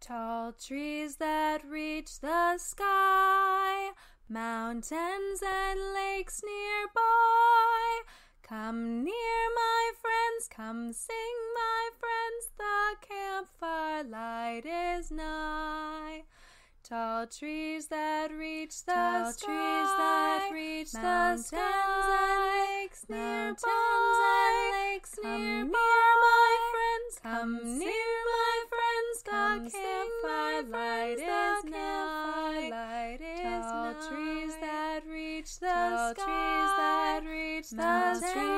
Tall trees that reach the sky, mountains and lakes nearby. Come near, my friends, come sing, my friends, the campfire light is nigh. Tall trees that reach the sky, mountains and lakes nearby. Come near, my friends, come near, my friends, the campfire light is nigh. Tall trees that reach the sky, mountains